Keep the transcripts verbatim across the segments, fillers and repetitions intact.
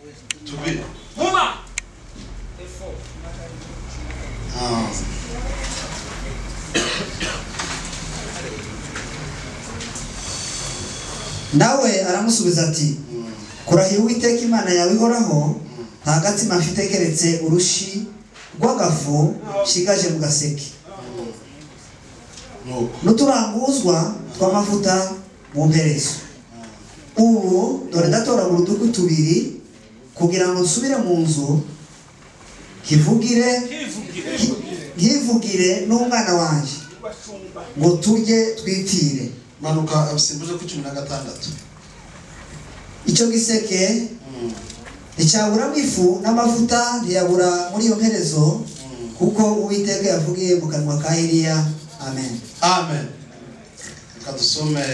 tubiri vuba ah nawe aramusubiza ati kurahiye Uwiteka Imana yawe ihoraho nta gatsima mfite keretse urushi rw'agafu shigaje mu gaseke n'uturanguzwa tw'amavuta mu mperezo. Ubu dore ndatoragura uduku tubiri kugira ngo nsubire mu nzu kivugire nkivugire n'umwana wanjye ngo turye twitire. manuka abisimbuze ku cumi na gatandatu. Icyo giseke nticyabura ifu n'amavuta ntiyabura muri iyo mperezo kuko Uwiteka yavugiye mu kanwa ka Eliya. Amen. Amen. Kadusome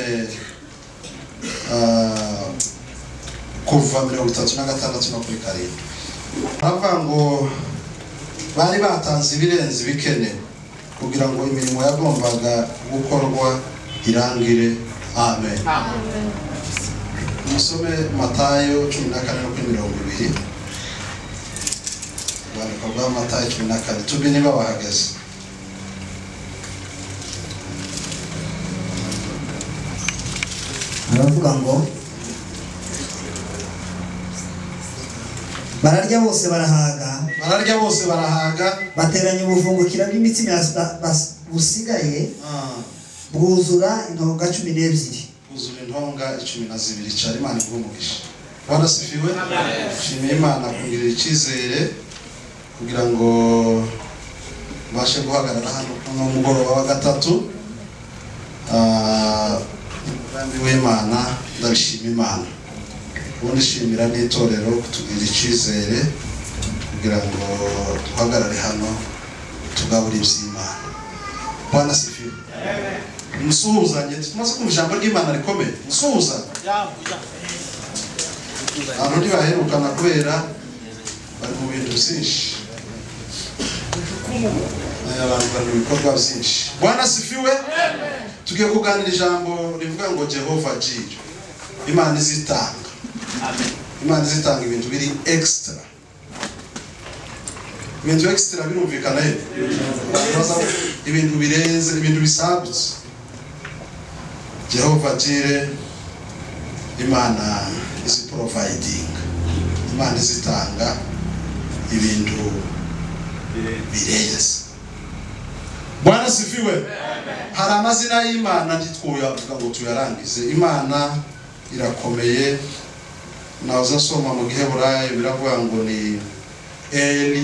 uh, kuva mirongo itatu na gatandatu no kuri karindwi. Hava ngo bari batanze ibirenze bikenewe kugira ngo imirimo yagombaga gukorwa irangire. Amen. amen Musome Matayo cumi na kane no kuri mirongo ibiri. Bandika bwa Matayo cumi na kane tubi niba bahagaze. Aravuga ngo bararya bose barahaga bararya bose barahaga bateranya ubuvungukira bw'imitsima busigaye bwuzura intonga cumi n'ebyiri. Uzura intonga cumi na zibiri cyari Imana igumugisha. Bwana sifiwe. Shimiye Imana kungirira icyizere kugira ngo bashe guhagarara hano no mugoroba wa gatatu. Ah umugambi w'Imana ndabishima Imana. Ubundi shimira n'itorero kutugirira icyizere kugira ngo tuhagarare hano tugabura iby'Imana. Bwana sifiwe. Amen. Musuhuzanye tumaze kumva ijambo ry'Imana rikomeye. Musuhuza. Abantu ntibaherukana kubera bari mu bintu byinshi. Abantu bari mu bikorwa byinshi. Bwana sifiwe. Tugiye kuganira ijambo rivuga ngo Jehova Jire. Imana izitanga. Amen. Imana izitanga ibintu biri extra. Ibintu extra birumvikana he. Ibintu birenze, ibintu bisagutse. Jehova Jire, Imana is providing. Imana izitanga ibintu birenze. Bwana sifiwe. Hari amazina y'Imana ntitwoyavuga ngo tuyarangize. Imana irakomeye. Naza soma mu Giheburayo biravuga ngo ni Eli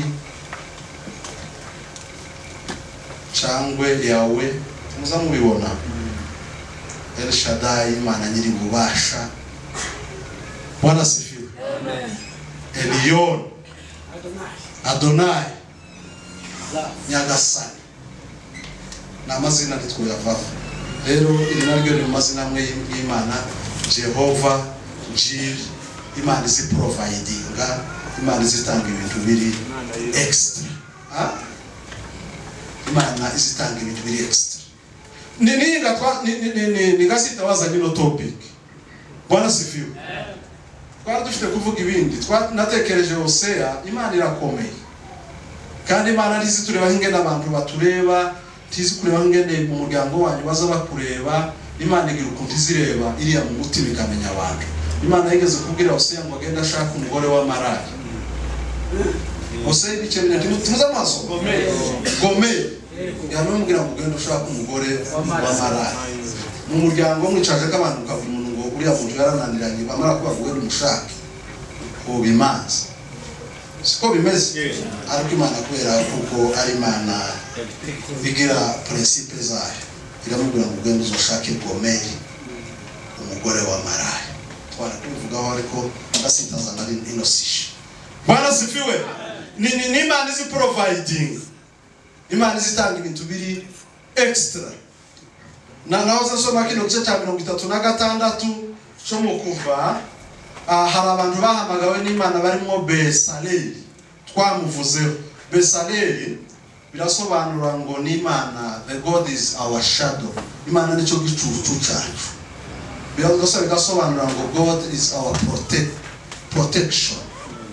Changwe yawe. Muza mubibona. El Shaddai, Imana nyiri ububasha. Bwana sifiwe. Amen. Elion, Adonai, Nyagasani. Na mazina ntitwoyavaho. Rero iri naryo ni mazina amwe y'Imana. Jehova Jire. Imana izi providinga. Imana izitanga ibintu biri extra. Ha? Imana izitanga ibintu biri extra. Ni ni ngatwa ni ni ni ni gasita wazanye no topic. Bwana sifiwe. Twari dufite kuvuga ibindi. Twa natekereje Hosea. Imana irakomeye. Kandi Imana arizi tureba hinge n'abantu batureba, tizi kureba ngene mu muryango wanyu baza bakureba. Imana igira ukuntu izireba iriya mu mutima ikamenya abantu. Imana yigeze kubwira Hosea ngo agenda ashaka umugore wa Maraya. Hosea bikemene tumuze amaso. Gomeye. Gomeye. Yanumubwira ngo ugenda ushaka umugore wa Maraya. Mu muryango mwicaje k'abantu kavuga umuntu ngo uriya muntu yarananiranye bamara kuba ngo umushake. Ko bimanza. Siko bimeze. Ariko Imana kubera kuko ari Imana bigira principe zayo. Iramubwira ngo ugenda uzoshake Gomeye umugore wa Maraya. Twara kuvugaho ariko agasitaza nari inosishi. Bwana sifiwe. Ni ni Imana izi providing. Imana izitanga ibintu biri extra. Na nahoze soma kino gice cya mirongo itatu na gatandatu cyo mu kuva hari abantu bahamagawe n'Imana barimo Besaleli. Twamuvuzeho Besaleli birasobanura ngo ni Imana, the God is our shadow. Imana nicyo gicucu cyacu. Birasobanura ngo God is our protect protection.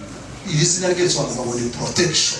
iri zina rye twavuga ngo ni protection.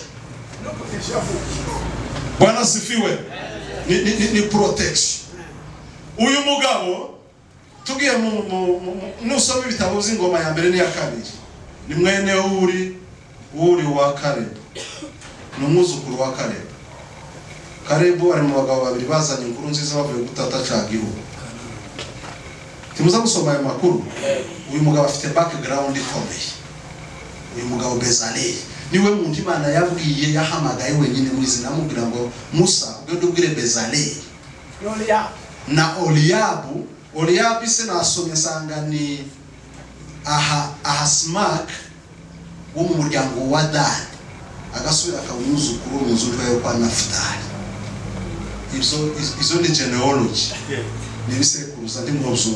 Bwana sifiwe. Ni ni, ni protection. Uyu mugabo tugiye mu nusoma ibitabo by'ingoma ya mbere n'iya kabiri. Ni mwene uri uri wa Karebu. Ni umwuzukuru wa Karebu. Karebu ari mu bagabo babiri bazanye inkuru nziza bavuye gutata ca gihugu. Timuza gusoma ayo makuru. Uyu mugabo afite background ikomeye. Uyu mugabo Bezaleli niwe muntu Imana yabwiye yahamagaye wenyine mu izina amubwira ngo Musa ugende ubwire Bezaleli na Oliabu. Oliabu se nasomye sanga ni aha Ahasmak wo mu muryango wa Dani agasubira akawuzukuru mu nzu yo kwa Naftali. Ibyo izo ni genealogy ni bisekuruza ndi mu byumva.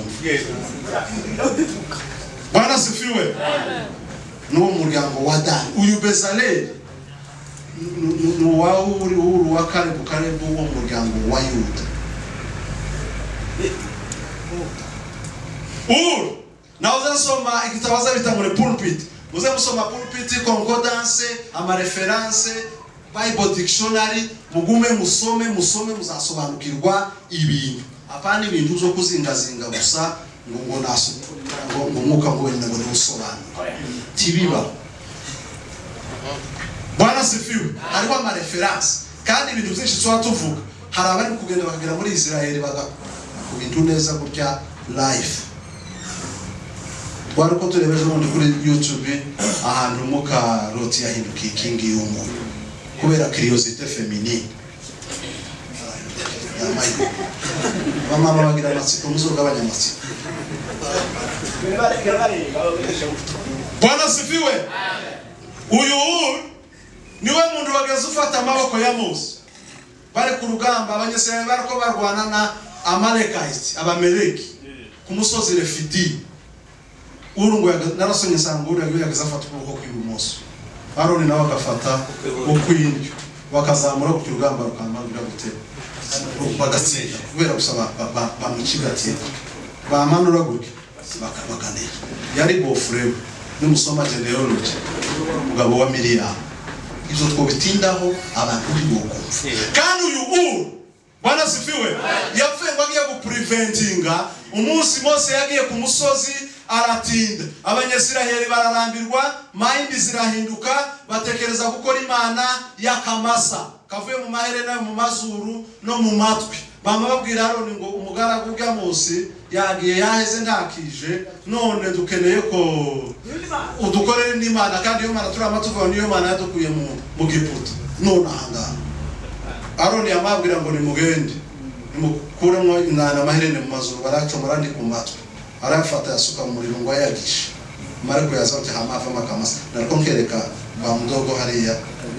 Bwana sifiwe. N'uwo muryango wa Dani. Uyu Bezaleli n'uwa uri uri wa Karebu Karebu wo mu muryango wa Yuda. Ur na uzasoma igitabaza bita muri pulpit. Muze musoma pulpit concordance ama reference Bible dictionary mugume musome musome muzasobanukirwa ibintu. Apana ibintu byo kuzingazinga gusa ngo ngo naso ngo ngo muka ngo wenda ngo usobanura. Tibiba. Bwana sifiwe. Hariho ama reference kandi ibintu byinshi twa tuvuga. Hari abari kugenda bakagera muri Israel baga ku bintu neza gutya live. Twari ko turebeje ubundi kuri YouTube ahantu muka roti yahindukiye kingi y'umuntu kubera curiosité féminine. Mama bagira amatsiko muzoga abanyamatsiko. Bwana sifiwe. Uyu niwe muntu bageze ufata amaboko ya Mose bari ku rugamba abanyesera bariko barwana na Amalekite abameleki ku musozi Refidi. Urungu narasonye sangura yageze afata ukuboko kw'ibumoso. Aroni nawe agafata ukw'indyo bakazamura ku rugamba rukambagira gutera bagatsinda kubera gusaba bamukigatiye bamanura gutya bakabaganira. Yari bofrem n'umusoma genealogy mugabo wa Miriam. Izo twobitindaho abantu bibokumva. Kandi uyu uru Bwana sifiwe yapfuye ngo agiye gupreventinga umunsi Mose yagiye ku musozi aratinda. Abanyesiraheli bararambirwa mind zirahinduka batekereza gukora Imana yakamasa kavuye mu maherena mu mazuru no mu matwi. Bama babwira Aroni ngo umugaragu bwa Mose yagiye yaheze ntakije none dukeneye ko udukorere n'Imana kandi iyo Mana turama tuvuga niyo Mana yadukuye mu mu Giputa. None ahanga Aroni yamabwira ngo ni mugende nimukuremo inana maherene mu mazuru baracomora ndi ku matwi. Arafata yasuka mu muriro ngo yagishe mariko yazote hamafa makamasa nariko nkereka ba mudogo hariya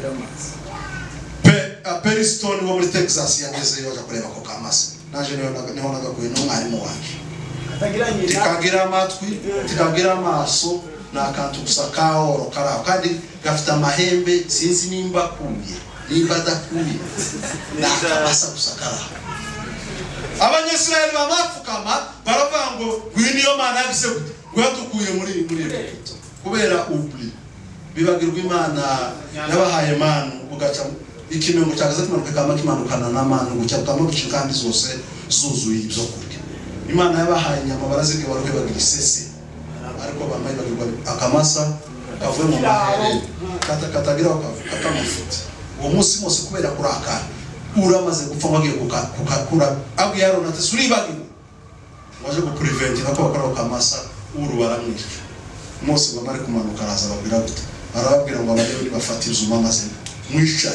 pe Periston wo muri Texas yageze yoja kureba ko kamasa naje niho niho nagakuye no mwarimu wanje tikagira amatwi tikagira amaso nakantu gusaka oro kara kandi gafita amahembe sinzi nimba kuye nimba dakuye nakamasa gusakara. Abanyesiraheli bamapfukama baravuga ngo gwiniyo Mana yagise gwatukuye muri muri Egiputa kubera ubli bibagirwa Imana yabahaye manu ugaca ikimengo cyagaza kimanuka kama kimanukana na manu gucyakama gucikandi zose zuzuye ibyo kurya. Imana yabahaye nyama barazige baruhe bagira isese ariko bamaye bagirwa akamasa kavuye mu mahere kata katagira akamafuti. Uwo munsi Mose kubera kuraka uramaze gupfa bagiye kukakura abwi Aroni ati suri bagiye waje ku prevent nako bakora kamasa uru baramwisha. Mose bamare kumanuka araza babwira gute arababwira ngo abarewe bafata izuma maze mwisha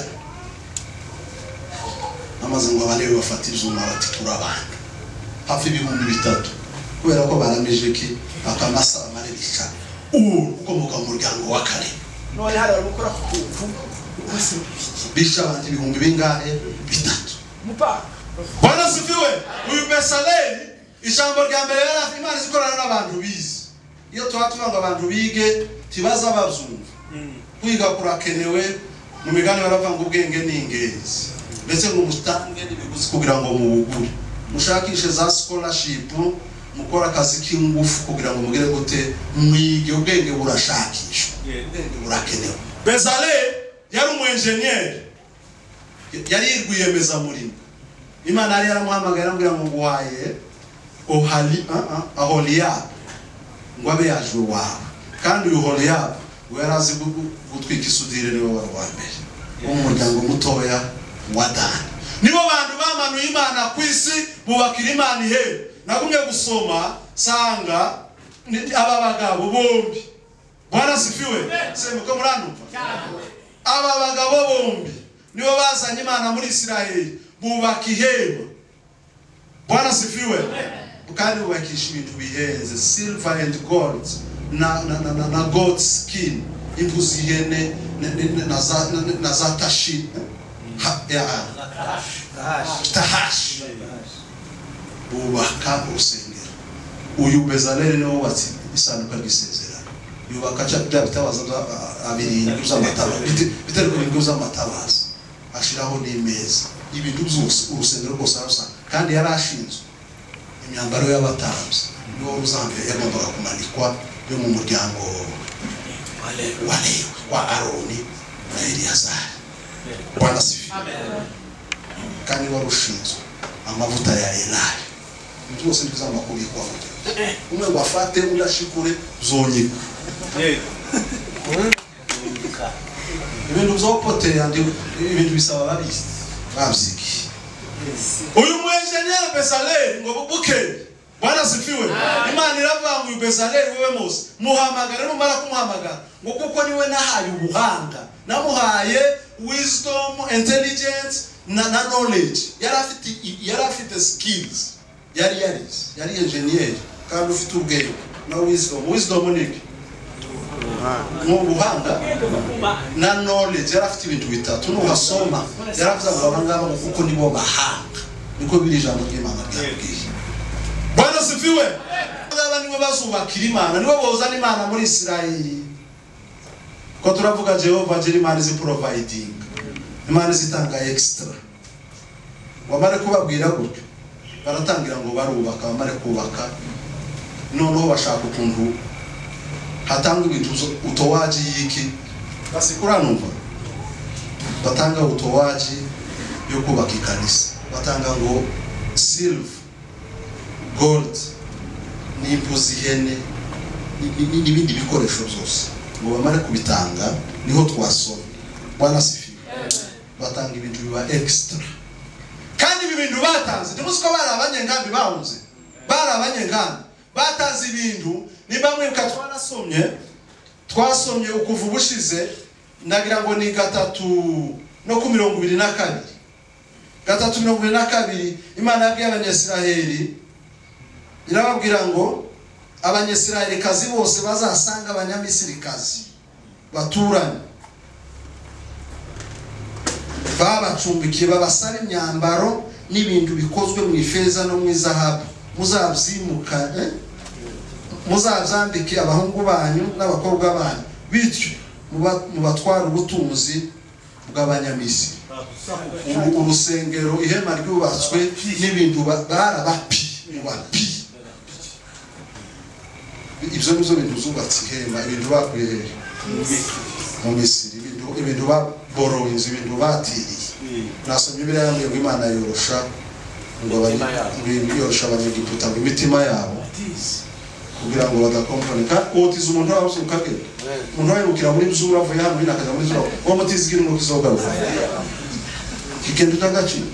amaze ngo abarewe bafata izuma bati kurabana hafi ibihumbi bitatu kubera ko baramije ki akamasa amare bisha uru ukomoka mu muryango wa kare none hari abakora ku bisha abandi ibihumbi bingahe bitatu. Bwana sifiwe. Uyu Bezaleli ijambo rya mbere yari Imana izikorana n'abantu bize. Iyo twatubanga abantu bige tibaza babyumva. Kwiga kurakenewe mu migani baravanga ubwenge n'ingenzi. Ndetse ngo mustange n'ibiguzi kugira ngo mubugure. Mushakishe za scholarship mukora akazi k'ingufu kugira ngo mugere gute mwige ubwenge burashakishwa. urakenewe. Bezaleli yari umu engineer, yari yirwiyemeza murimo. Imana yari yaramuhamagara amubwira ngo nguhaye ohali Aholiyabu ngo abe yaje wawe, kandi uyu Aholiyabu ngo yari azi gutwika isudire, niwe wari uwa mbere wo mu muryango mutoya wa Dani. Nibo bantu bamanuye Imana ku isi, bubakira Imana ihera. Nagumye gusoma sanga aba bagabo bombi, Bwana sifiwe, sema ko muranumva, aba bagabo bombi nibo bazanye Imana muri Isiraheli, bubaka ihema. Bwana sifiwe, kandi bubakisha ibintu bihenze, silver and gold na na na, na goat skin, imbuzi ihene na za na za tashi ha ya tahash, bubaka urusengero. Uyu Bezaleli niwe wubatse isanduka ry'isezerano, yubaka cya bitabaza abiri by'amatabaza, bitari ku by'amatabaza, ashiraho n'imeza, ibintu byose urusengero rwose arusanga. Kandi yari ashinzwe imyambaro y'abatambyi, niwo uzambe yagombaga kumanikwa yo mu muryango wa Lewi wa Aroni na Eliyazari. Bwana sifiwe. Kandi wari ushinzwe amavuta ya Elayi, byose bizamakubikwa umwe wafate undashikure zonyika ibintu byopotera ndi ibintu bisaba babisi babziki. Uyu mwenjenye Bezaleli ngo buke. Bwana sifiwe. Imana iravanga uyu Bezaleli wewe Mose, muhamagara numara kumuhamagara ngo kuko niwe nahaye ubuhanga, namuhaye wisdom, intelligence na, na knowledge. Yari afite yari afite skills, yari yari yari engineer kandi ufite ubwenge na wisdom. Wisdom niki? Mu buhanga na knowledge. Yari afite ibintu bitatu, nuhasoma yaravuze ngo abangaba kuko nibo bahanga, niko biri ijambo ry'Imana ryabwiye. Bwana sifiwe. Aba nibo bazubakira Imana, nibo bozana Imana muri Isiraheli. Ko turavuga Jehova jeri Imana izi providing, Imana izitanga extra. Wamare kubabwira gutyo baratangira ngo barubaka, bamare kubaka noneho bashaka ukuntu hatanga ibintu utowaji yiki. Basi kuranumva batanga utowaji yo kubaka ikanisa, batanga ngo silver, gold, n'impuzi ihene n'ibindi bikoresho byose, ngo bamare kubitanga niho twasoma. Bwana sifiwe. Batanga ibintu biba extra. Kandi ibi bintu batanze ndimusiko bari abanyengambi bahunze, bari abanyengambi batanze ibintu. Ni bamwe katwarasomye twasomye ukuva ubushize, ndagira ngo ni gatatu no ku mirongo ibiri na kabiri gatatu mirongo ibiri na kabiri. Imana yabwiye Abanyesiraheli, irababwira ngo Abanyesiraheli kazi bose bazasanga Abanyamisiri kazi baturanye, babacumbikiye, babasara imyambaro n'ibintu bikozwe mu ifeza no mu zahabu, muzabyimuka eh? Muzabyambike abahungu banyu n'abakobwa banyu, bityo mubatwara ubutunzi bw'Abanyamisiri. Urusengero ihema ryubatswe n'ibintu barabapi bapi. Ibyo nizo bintu zubatse ihema, ibintu bakuye hehe mu Misiri, ibintu ibintu baborowinze, ibintu batiriye. Nasomye Bibiliya yambwiye ngo Imana yorosha ngo yorosha Abanyegiputa ngo imitima yabo kugira ngo badakomponika. Otiza umuntu wabuse ukagenda, umuntu wayibukira muri Zura avuye hano hino akaza muri Zura, uwo mutizigire ngo kizogaruka kigenda utagaciro.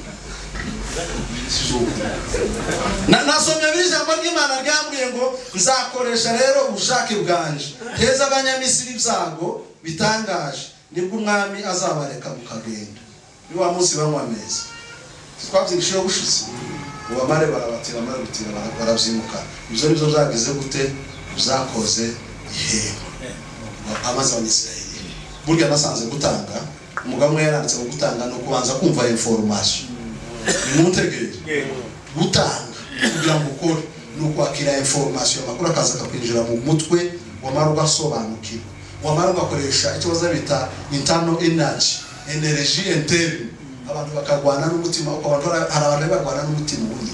Na nasomye bijambo ry'Imana ryambwiye ngo nzakoresha rero ubushake bwanje heza Abanyamisiri byago bitangaje, nibwo umwami azabareka mukagenda. Ni wa munsi banywa meza twabyishije gushitse, ubamare barabatira mara gutira barabyimuka. Ibyo nizo zagize gute zakoze ihema amaze Abanyesiraheli. Burya nasanze gutanga umugabo umwe yaranditse ngo gutanga no kubanza kumva information, nimuntegere gutanga kugira ngo ukore nuko akira information, makuru akaza kakwinjira mu mutwe, wamara ugasobanukira, wamara ugakoresha icyo bazabita internal energy, energy interne. Abantu bakarwana n'umutima, uko abantu hari abantu barwana n'umutima ubundi.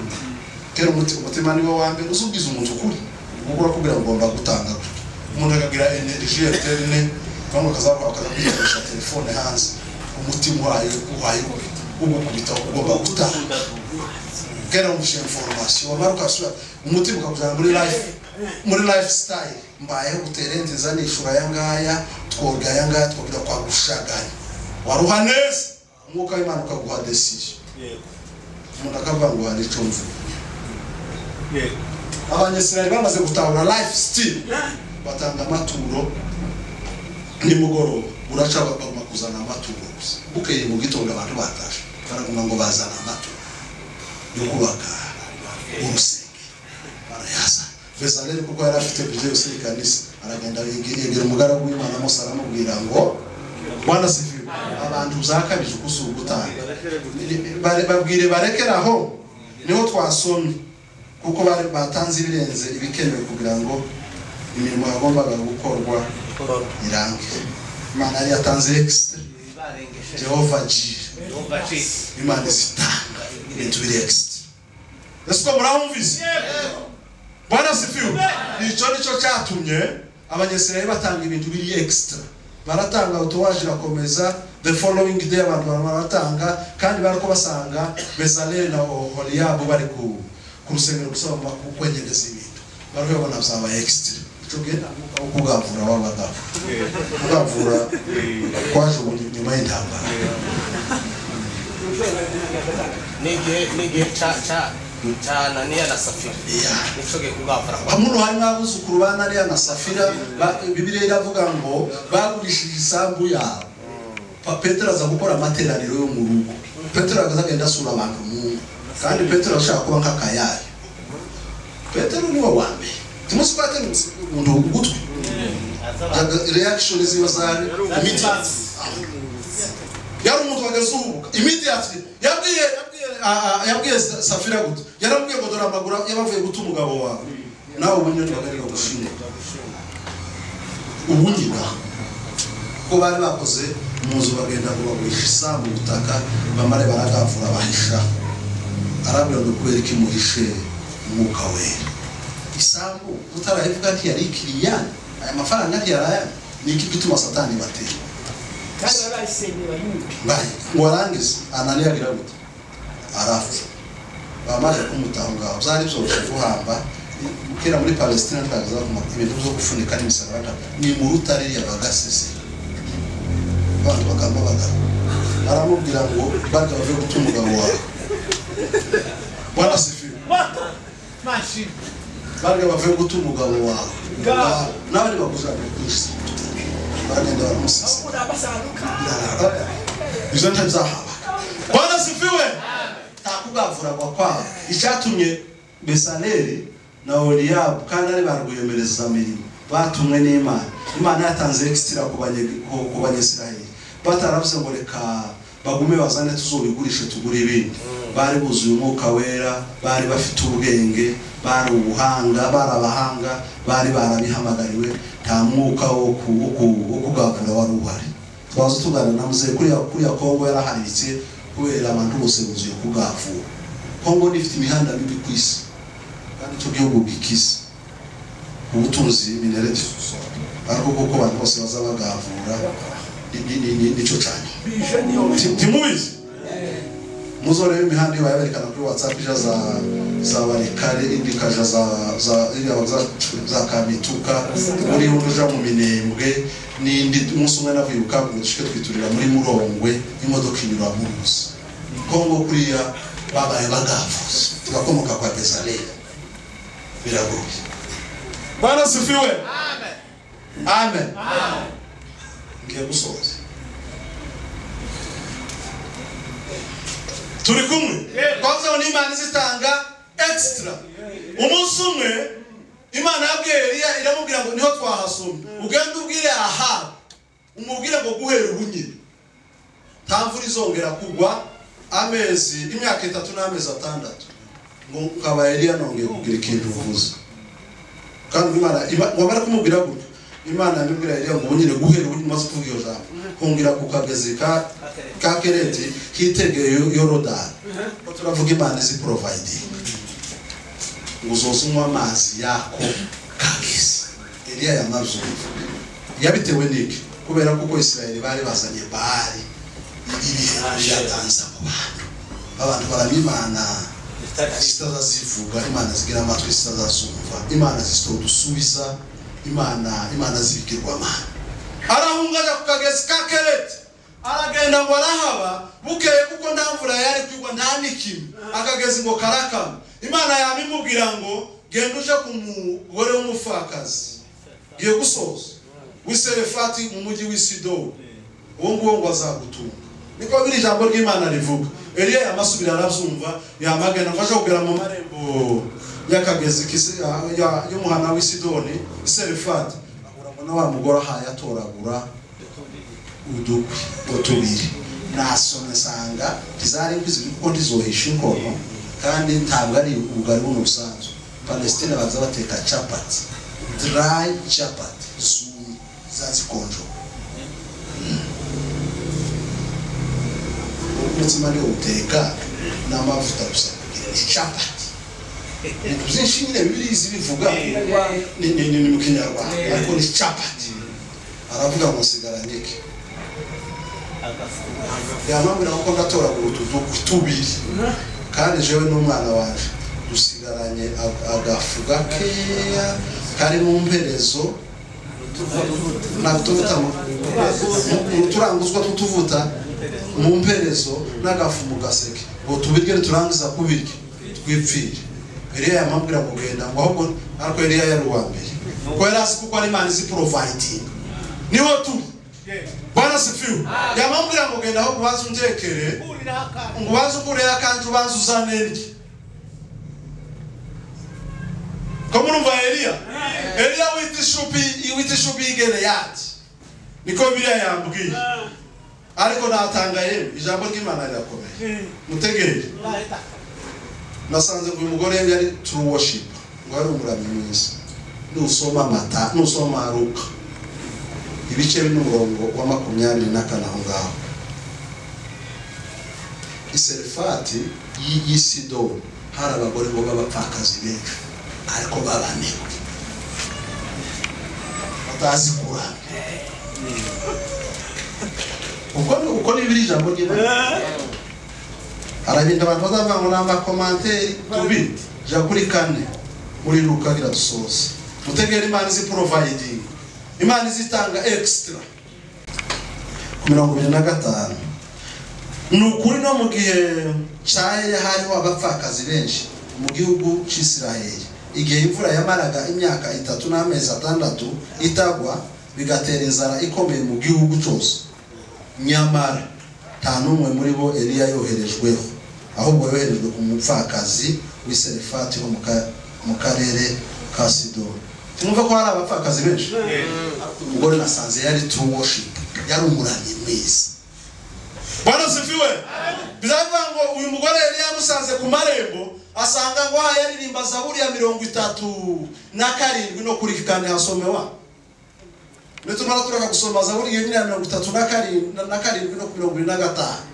Kero umutima niwo wambe uzubiza umuntu kuri, ubwo kugira ngo ngomba gutanga. Umuntu kagira energy eterne kandi ukazaba ukazakoresha telefone hanze umutima wayo uhaye ugukubita ugomba gutaha kera umushe information wamaruka sura umutima ukakujana muri life muri lifestyle mbaye uterente zanishura yangaya twoga yangaya twobira kwa gushaganya waruhaneze umwuka w'Imana ukaguha decision yego umuntu akavuga ngo hari icyo mvu yego abanyesirayeli bamaze gutahura life still batanga amaturo nimugoroba uraca bagomba kuzana amaturo bukeye mu gitondo abantu batashe baraguma ngo bazana amaturo yo kubaka urusenge barayasa Bezaleli kuko yari afite bije yose ikanisa aragenda yegera umugaragu w'Imana Mose aramubwira ngo Bwana sifiwe abantu uzakabije kusugutanga babwire barekeraho niho twasomye kuko bari batanze ibirenze ibikenewe kugira ngo imirimo yagombaga gukorwa irange Imana yari yatanze extra Jehova G Imana zitanga ibintu biri extra Yesu ko murahumvise Bwana sifiwe nicyo nicyo cyatumye abanyesirayeli batanga ibintu biri extra baratanga utuwaje rakomeza the following day abantu baratanga kandi barako basanga Bezaleli na Oholiabu bari ku kurusengero gusaba kwenyegeza ibintu bariho babona byaba extra cyo genda ukugavura wabada ukugavura kwaje nyuma y'intambara nige nige cha cha Chana niya na Safira. Nicoge kugavura. Amuntu hari n'abuzukuru bana niya na Safira Bibiliya iravuga ngo bagurishije isambu yabo. Petero aza gukora amateraniro yo mu rugo. Petero agazagenda asura abantu mu kandi Petero ashaka kuba nk'akayayo. Petero ni wa mbere. Tumusi kwate umuntu gutwi. Reaction ziba zari immediate. Yari umuntu wagazuruka immediately. Yabwiye yabwiye Safira gute yarabwiye ngo dora amagura yabavuye guta umugabo wawe nawe ubunyoni bagarika gushimira ubunyina ko bari bakoze muzo bagenda ngo bagurisha isambu butaka bamare baragavura bahisha arabyo no kwereka imuhishe umwuka we isambu utarahivuga nti yari kiriyani aya mafaranga nti yaraya niki bituma satani batera kandi barayisengera yuko bayi ngo arangize Ananiya agira gute arafu bamaje kumutanga byari byose guhamba kera muri Palestina twaza ku ibintu byo gufunika n'imisaraba ni mu rutare yabagasese abantu bakamba bagara aramubwira ngo baga bave gutuma umugabo wawe Bwana sifiwe machine baga bave gutuma umugabo wawe nawe bakuzaga kwisi bagenda baramusisa urabasaruka izo ntazahaba Bwana sifiwe takugavura kwa kwa icyatumye Bezaleli na Oholiabu kandi ari barwemereza mirimo batumwe n'Imana Imana yatanze extra ku banyesirayeli bataravuze ngo reka bagume bazane tuzobigurishe tugure ibindi bari buzuye umwuka wera bari bafite ubwenge bari ubuhanga barabahanga bari barabihamagariwe nta mwuka wo kugavura wari uhari twazo tugana namuze kuri kuri Kongo yaraharitse kubera abantu bose buzuye kugavura Kongo nifite imihanda mibi kwisi kandi cyo gihugu gikisi ubutunzi minerete ariko koko abantu bose bazabagavura nico cyane timubizi muzore imihanda yaberekana kuri WhatsApp jaza za barikare indikaja za za za za kamituka muri uruja mu minembwe nindi umunsi umwe navuye ukagushike twiturira muri Murongwe imodoka inyura mu ruzi Kongo kuriya babaye bagavuze tugakomoka kwa Bezaleli biragoye Bwana sifiwe amen amen amen ngiye gusoza turi kumwe kwavuze ngo Imana zitanga extra umunsi umwe Imana yabwiye Eliya iramubwira ngo niho twahasomye ugende ubwire aha umubwire ngo guhera ubunyine ntamvura izongera kugwa amezi imyaka itatu n'amezi atandatu ngo nkaba Eliya nongeye kugira ikintu uvuze kandi Imana wabara kumubwira gutyo Imana yamubwira Eliya ngo ubunyine guhera ubunyine maze kuvuga iyo jambo kongira ku kagezi ka ka Kereti hitegeye Yorodani turavuga Imana izi providing uzosumwa amazi yako kagezi Eliya yamavyumva yabitewe niki kubera kuko Isirayeli bari bazanye Baali ibihe byatanza mu bantu abantu baramimana zitazazivuga imana zigira amatwi zitazazumva imana zitodusubiza imana imana zibigirwamana arahungaje ku kagezi ka Kereti aragenda ngo arahaba bukeye kuko nta mvura yari kwigwa nta nikimwe akagezi ngo karakama imana yamimubwira ngo genda uje ku mugore w'umufakazi giye gusoza w'Isarefati mu mujyi w'Isidoni uwo nguwo ngo azagutunga niko biri ijambo ry'Imana rivuga Eliya yamasubira arabyumva yamagana ngo aje kugera mu marembo y'akagezi y'umuhana w'Isidoni Isarefati ahura ngo wa mugore ahaye atoragura udukwi utubiri nasone sanga tizari nkwizi kuko ndizohisha inkono kandi ntabwo ari ubugari buno busanzwe Palestine baza bateka chapati dry chapati zumi zazikonjo umutima ni uteka n'amavuta gusa chapati byinshi nyine bibirizi bivuga ni ni mu Kinyarwanda ariko ni chapati aravuga ngo sigaranyike yamambira ko gatora utuduku tubiri kandi jewe n'umwana waje dusigaranye agafuga keya kari mu mperezo natuta turanguzwa tutuvuta mu mperezo n'agafu mu gaseke ngo tubirye turangiza kubirya twipfire Eliya yamambira kugenda ngo ahubwo ariko Eliya yari uwambere ko yarasi kuko ari Imana izi providing niho tu Bwana sifiwe yamambira ngo genda aho kubaza unjekere ngo bazo kurera kandi ubanza uzanenye Como não vai Eliya Eliya witishubi witishubi igere yati niko biriya yambwiye ariko natangaye ijambo ry'Imana rirakomeye mutegere nasanze ngo umugore yari true worship ngo ari umuramyi mwiza nusoma mata nusoma Luka ibice binumurongo wa makumyabiri na kane aho ngaho Isarefati y'Isidoni hari abagore ngo babapfakazi benshi ariko babanewe batazi kuranga uko uko ni biri ijambo ry'Imana arabinda abantu bazava ngo namba commentaire tubi ja kuri kane muri Luka gira dusoza mutegera Imana izi providing Imana izitanga extra mirongo ibiri na gatanu nukuri no mu gihe cyaye hariho abapfakazi benshi mu gihugu cy'Isirayeli igihe imvura yamaraga imyaka itatu n'amezi atandatu itagwa bigatera inzara ikomeye mu gihugu cyose nyamara nta n'umwe muri bo Eliya yoherejweho ahubwo yoherejwe ku mupfakazi w'Isarefati wo mu karere ka Sidoni tumva ko hari abapfakazi benshi umugore nasanze yari true worship yari umuramyi mwiza Bwana sifiwe bizava ngo uyu mugore yari yamusanze ku marembo asanga ngo yaririmba Zaburi ya mirongo itatu na karindwi no kuri kane hasomewa Neto mara turaka kusoma Zaburi ya mirongo itatu na karindwi na karindwi no mirongo ibiri na gatanu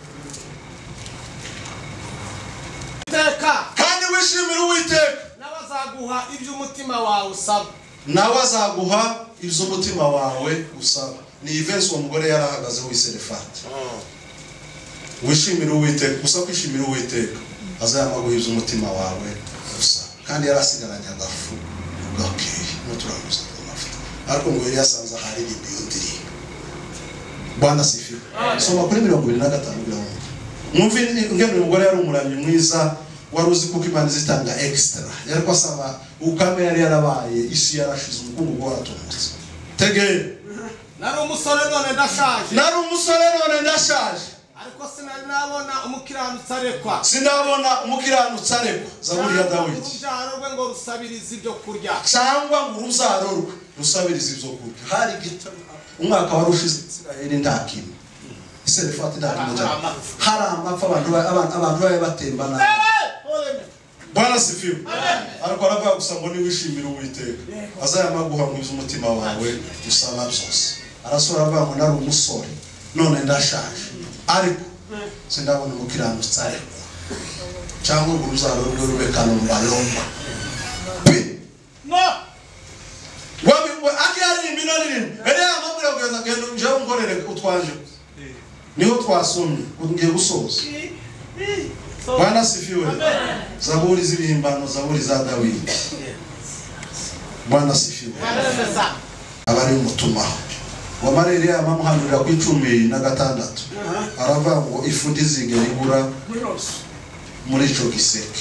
Teka kandi wishimira Uwiteka nabazaguha ibyo umutima wawe usaba nawe azaguha ibyo umutima wawe usaba ni events uwo mugore yarahagaze w'Isarefati wishimira Uwiteka gusa kwishimira Uwiteka azayamaguha ibyo umutima wawe usaba kandi yarasigaranye agafu gakeye no turamuza amafuta ariko ngo yari yasanze hari ibiyondiri Bwana sifiwe soma kuri mirongo ibiri na gatanu biraho mwumve ngene umugore yari umuramyi mwiza waruzi kuko Imana zitanga extra yari kwasaba ukame yari yarabaye isi yarashize umukungu waratonze tege nari umusore none ndashaje nari umusore none ndashaje ariko sinari nabona umukiranutsi arekwa sinabona umukiranutsi arekwa Zaburi ya Dawidi urubyaro rwe ngo rusabirize ibyo kurya cyangwa ngo urubyaro rwe rusabirize ibyo kurya hari gita umwaka warushize Isirayeli ndakimwe Isarefati ndakimwe hari amapfa abantu abantu abantu baye batembana Bwana sifiwe ariko aravuga gusa ngo ni wishimira Uwiteka azayamaguha mu umutima wawe usaba byose arasora avuga ngo nari umusore none ndashaje ariko sindabona umukiranutsi ariko cyangwa ngo uruzaro rwe rube kanomba lomba no wabi ngo akiyari imbino nini Eliya amubwira ngo genda njye ngorere utwaje niho twasomye ngiye gusoza Bwana sifiwe Zaburi z'ibihimbano Zaburi za Dawidi Bwana sifiwe abari umutumaho wamara Eliya amamuhanurira ku icumi na gatandatu aravuga ngo ifu ndizigera igura muri ico giseke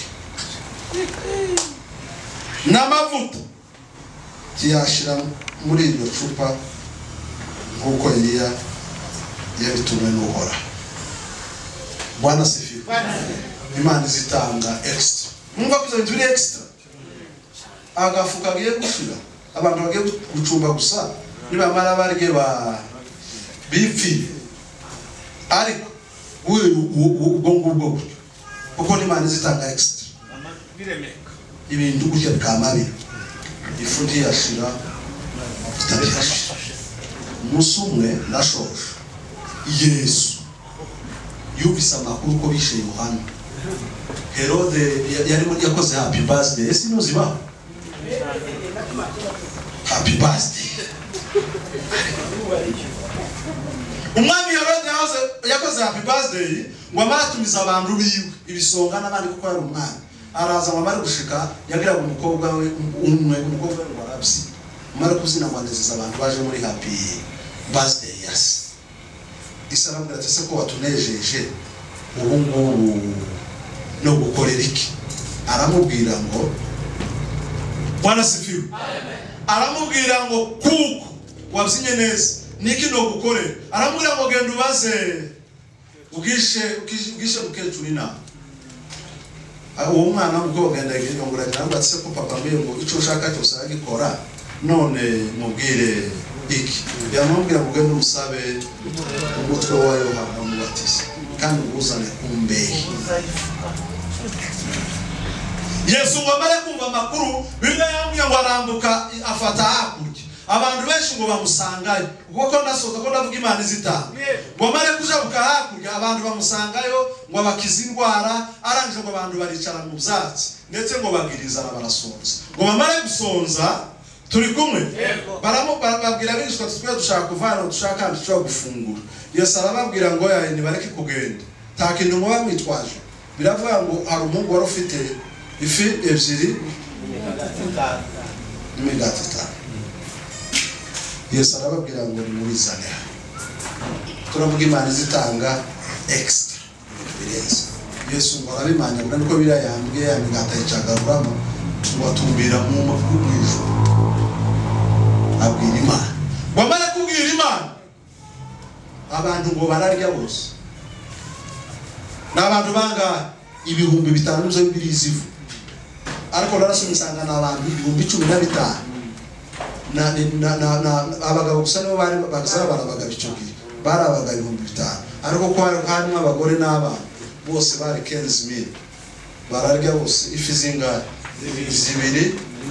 n'amavuta kiyashira muri iryo cupa nk'uko Eliya yabitumwe n'Uhora Bwana sifiwe Imana zitanga extra mwumva ko ibintu biri extra agafuka giye gushira abantu bagiye gucumba gusa nibamara barige ba bifi ariko wewe ubwo ngubwo kuko n'Imana zitanga extra biremeka ibintu gutya bikamabi ifundi yashira itabihasha musumwe nashoje Yesu yubisa amakuru ko bishe Yohana Herode yari muri yakoze happy birthday ese nuziba happy birthday umwami Herode yakoze happy birthday ngo amatumiza abantu biwe ibisonga n'abandi kuko yari umwami araza ngo amare gushika yagira umukobwa we umwe umukobwa we warabisi amare kuzina ngo anezeza abantu baje muri happy birthday yes Isaramu gatese ko watunejeje ubu ngubu no gukorera iki aramubwira ngo Bwana sifiwe amen aramubwira ngo kuko wabsinye neza niki no gukorera aramubwira ngo genda ubaze ugishe ugishe mukecuru ina uwo mwana ubwo genda yongura cyangwa atse ko papa mbiye ngo ico ushaka cyose agikora none mubwire iki yamubwira ngo genda umusabe umutwe wa Yohana umubatiza kandi uzane kumbehe Yesu ngo amare kumva makuru Bibiliya yambwiye ngo arambuka afata hakurya abantu benshi ngo bamusangayo kuko ndasoza ko ndavuga Imana izitanga ngo amare kujabuka hakurya abantu bamusangayo ngo abakiza indwara arangije ngo abantu baricara mu byatsi ndetse ngo bagiriza barasonza ngo amare gusonza turi kumwe baramo babwira bishwa twe dushaka kuvana dushaka kandi cyo gufungura Yesu arababwira ngo yaye ni bareke kugenda ta kintu ngo bamwitwaje biravuga ngo hari umungu wari ufite ifi ebyiri n'imigati itanu Yesu arababwira ngo nimubizane turavuga Imana zitanga extra birenze Yesu ngo arabimanya ngo niko bira yambwiye ya migati yicagaruramo watumbira mu makuru y'ijuru abwira Imana wamara kubwira Imana abantu ngo bararya bose n'abantu banga ibihumbi bitanu byo birizivu ariko narasumisanga n'abantu ibihumbi cumi na bitanu na na na abagabo gusa no bari bagazara barabaga bicogiye barabaga ibihumbi bitanu ariko ko harimo abagore n'abana bose bari quinze mille bararya bose ifi zingahe zibiri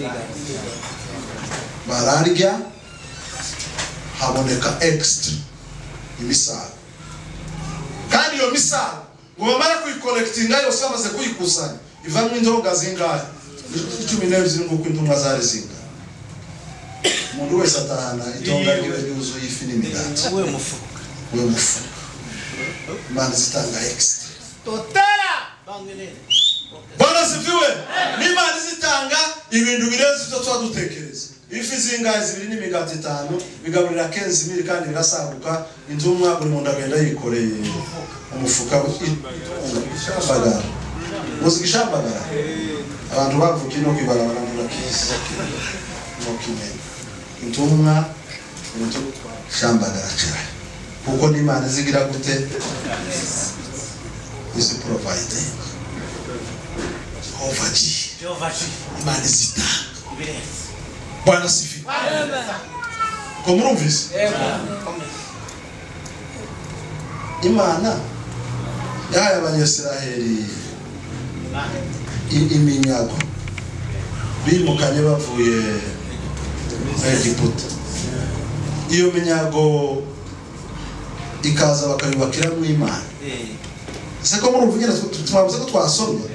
bararya haboneka extra imisago kandi iyo misago ngo bamara kuyicollectinga yose bamaze kuyikusanya ivamwe indoga zingahe cumi n'ebyiri nk'uko intumwa zari zingahe umuntu wese atahana itonga ryiwe ryuzuye ifi n'imigati we mufuka we mufuka Imana zitanga extra totala bangenene Bwana sifiwe n'Imana zitanga ibintu birenze icyo twadutekereza ifi zingahe zibiri n'imigati itanu bigaburira quinze mille kandi birasaguka intumwa buri muntu agenda yikoreye umufuka w'ishambagara muzigishambagara abantu bavukiye no kwibarabara murakizi no kimenya intumwa into shambagara cyane kuko n'Imana zigira gute is providing Jehovah Jehovah Imana zitanga ibirenze Bwana sifiwe amen ko murumvise Imana yahaye abanyesiraheli iminyago bimukanye bavuye Egiputa iyo minyago ikaza bakayubakira mu Imana se ko murumvugera twavuze ko twasomye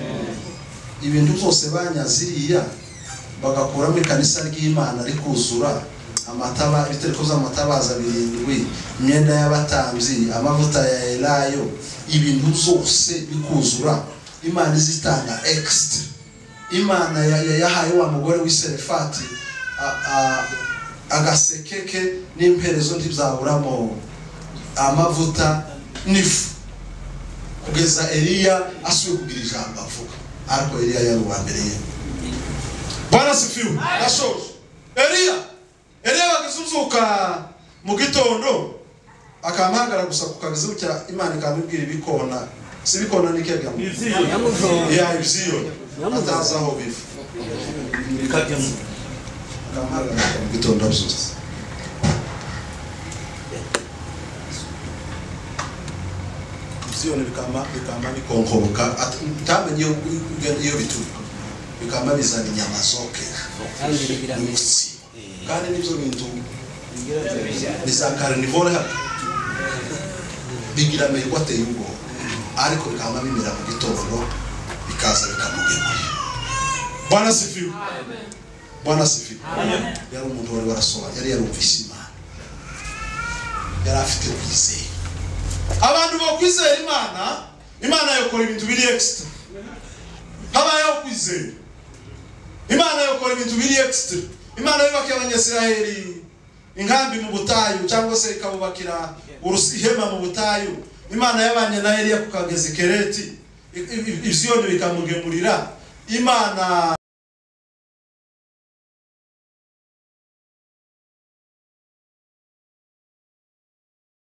ibintu byose banyaziriya bagakuramo ikanisa ry'Imana rikuzura amataba ibitereko z'amatabaza birindwi, imyenda y'abatambyi, amavuta ya elayo, ibintu zose bikuzura. Imana izitanga extra. Imana yahaye wa mugore w'iserefati agasekeke n'imperezo ntibyaburamo amavuta n'ifu, kugeza Eliya asuye kugira ijambo avuga. Ariko Eliya yari uwa mbere ye. Bwana sifiwe. Nashoje Eliya Eliya bagazuzuka mu gitondo akampagara gusa kukageze cya Imana ikamubwira ibikona, si bikona nikega mu ya ibziyo atazaho bifu bikajyamo akampagara mu gitondo byose. Ibziyo bikamba bikamba bikonkoboka atamenye iyo bituruka, bikamba bizana inyama zoke kandi bigira misi, kandi nibyo bintu biza carnivore hano bigira meyo ateye ubwo, ariko bikamba bimera mu gitondo bikaza bikamugemura. Bwana sifiwe. Amen. Bwana sifiwe. Amen. Yari umuntu wari warasobanura, yari yarumvise Imana, yari afite kwizera. Abantu bo kwizera Imana, Imana yakora ibintu biri extra. Habayeho kwizera Imana yakora ibintu biri extra. Imana yubaka abanyesiraheli inkambi mu butayu, cyangwa se ikabubakira urusihema mu butayu. Imana yabanye na Eliya kukageza Kereti, ivyone bikamugemurira. Imana